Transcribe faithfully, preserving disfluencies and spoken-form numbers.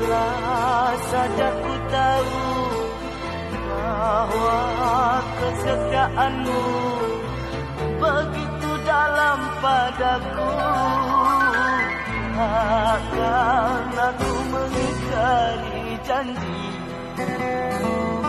Andailah saja ku tahu bahwa kesetiaanmu begitu dalam padaku, takkan aku mengingkari janji.